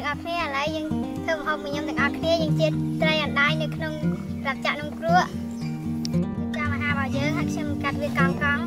ទាំងអស់គ្នាឥឡូវយើងធ្វើម្ហូបមួយខ្ញុំទាំងអស់គ្នាយើងជាត្រីអណ្ដាយនៅក្នុងក្រាប់ចាក់នំគ្រក់ចាំអាហាររបស់យើងហើយខ្ញុំកាត់វាកង់ៗ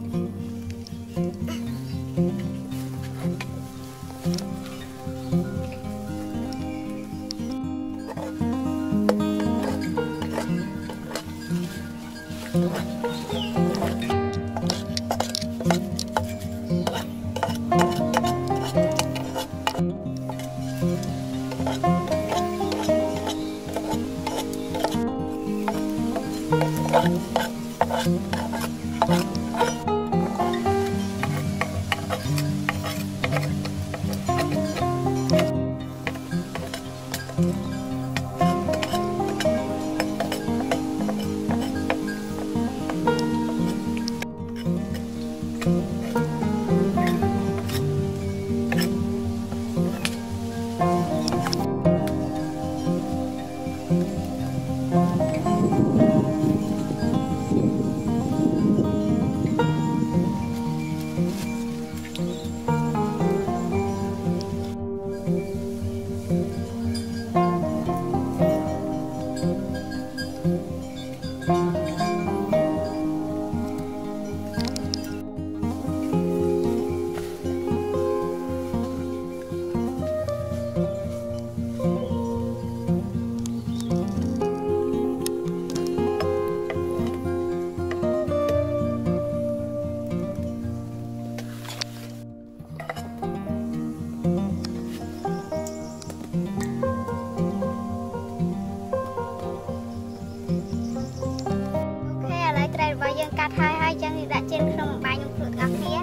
យើងកាត់ហើយចឹងយើងដាក់ចេញក្នុងបាយនំគ្រក់ទាំងអស់គ្នា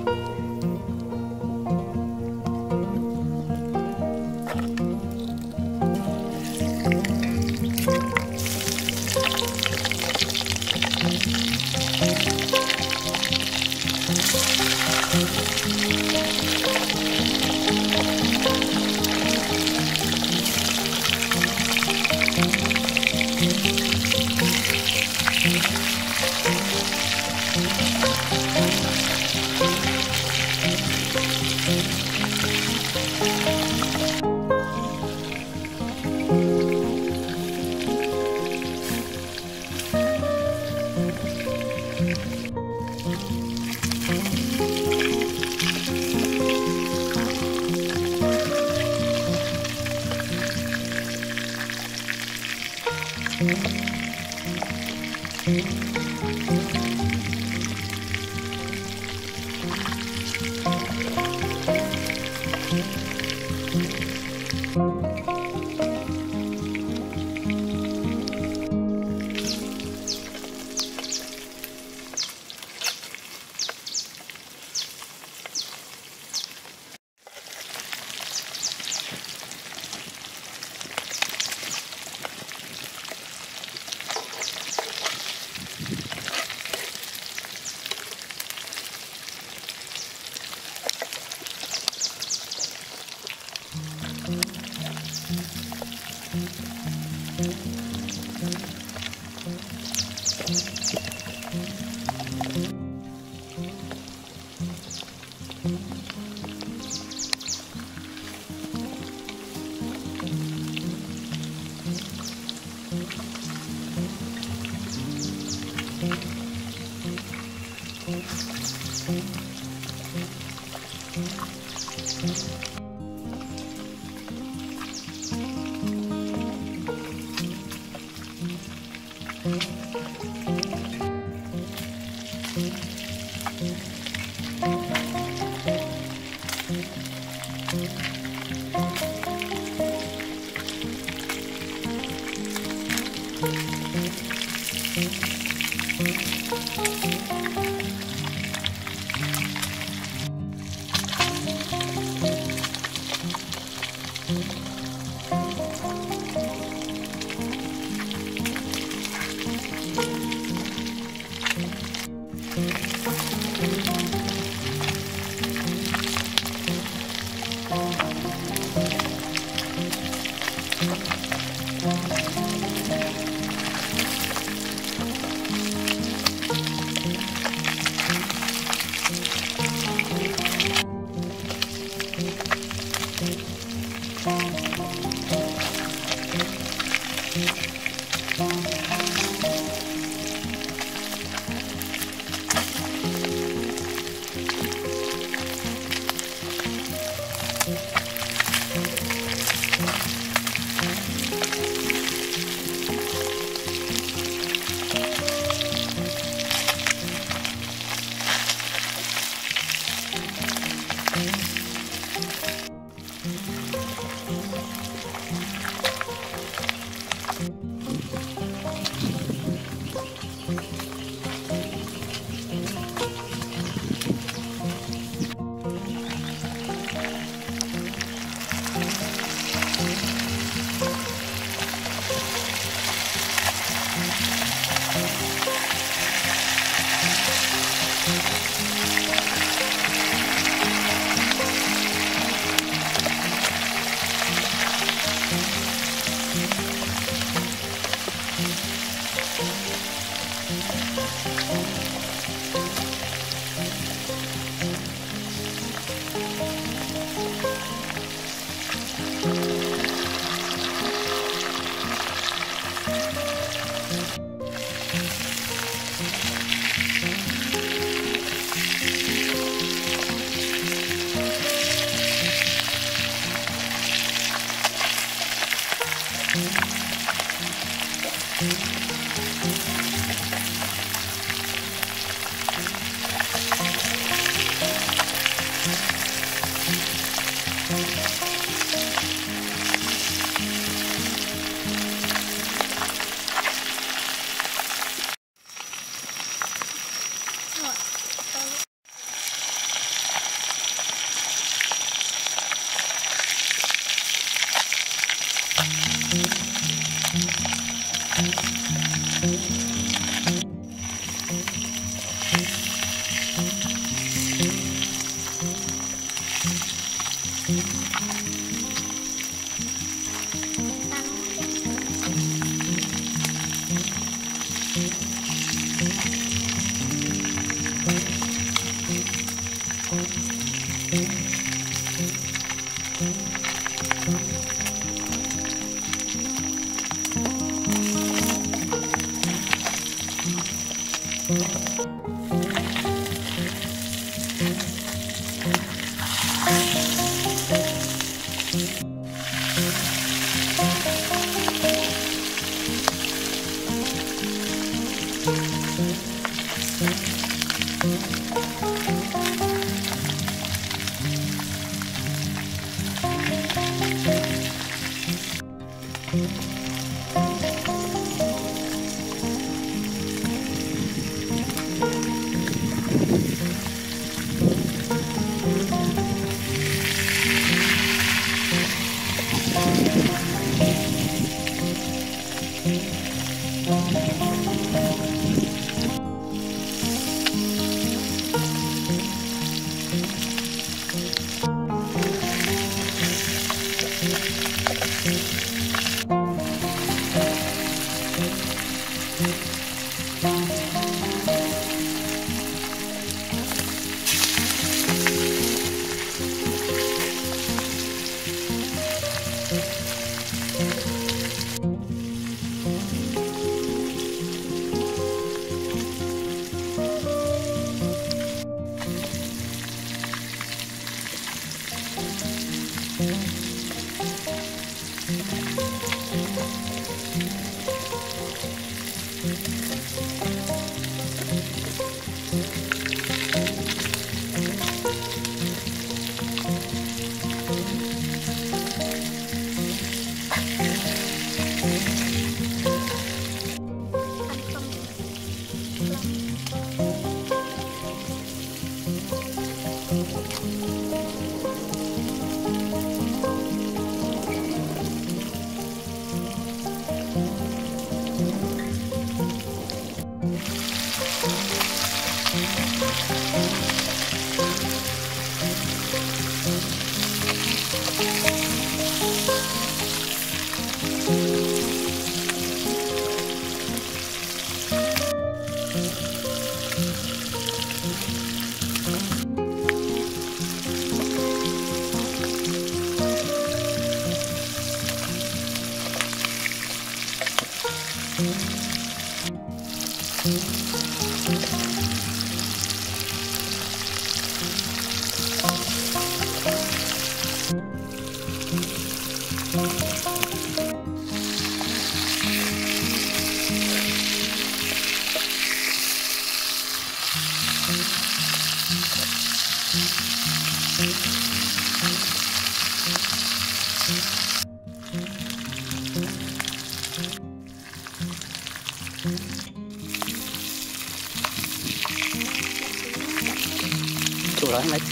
Chỗ đó này.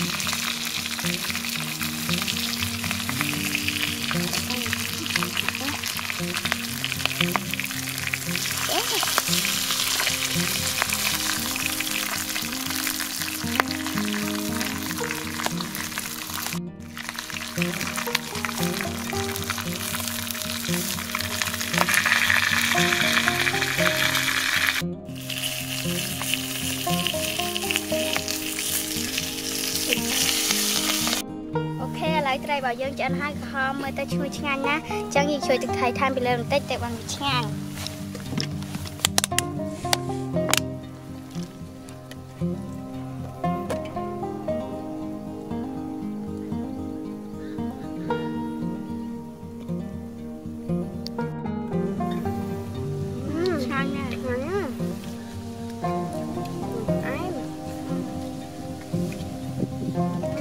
Đây bảo dương cho anh hai hôm mới tới chui ngang nhá chẳng như chui từ thầy tham bị lên tết tại bằng ngang ngon nha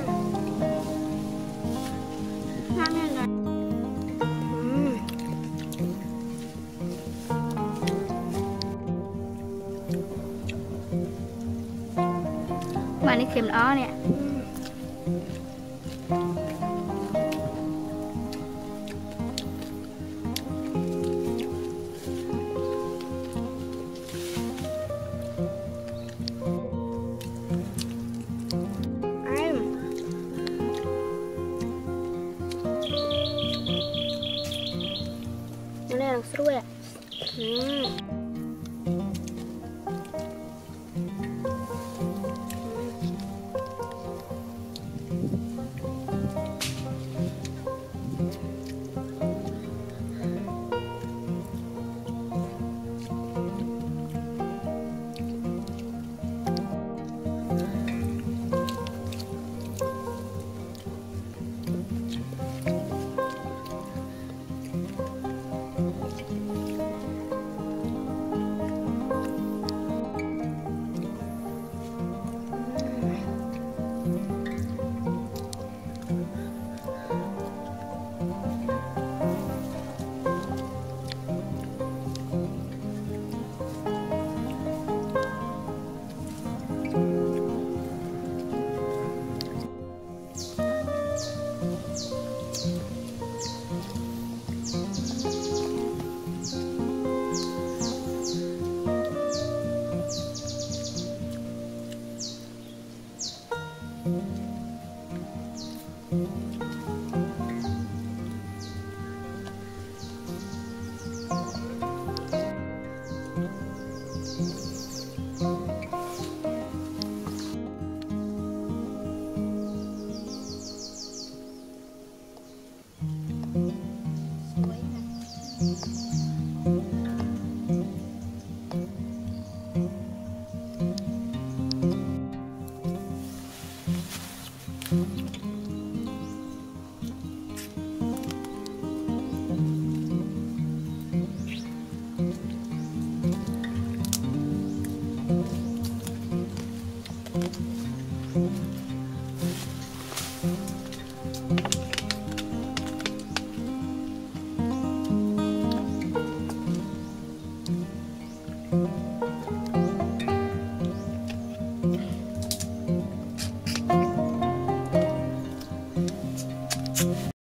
อันนี้เค็มอ้อเนี่ยนี่เราสวย